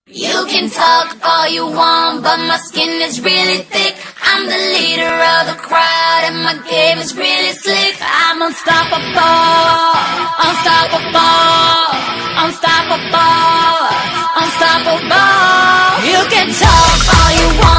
You can talk all you want, but my skin is really thick. I'm the leader of the crowd, and my game is really slick. I'm unstoppable, unstoppable, unstoppable, unstoppable. You can talk all you want.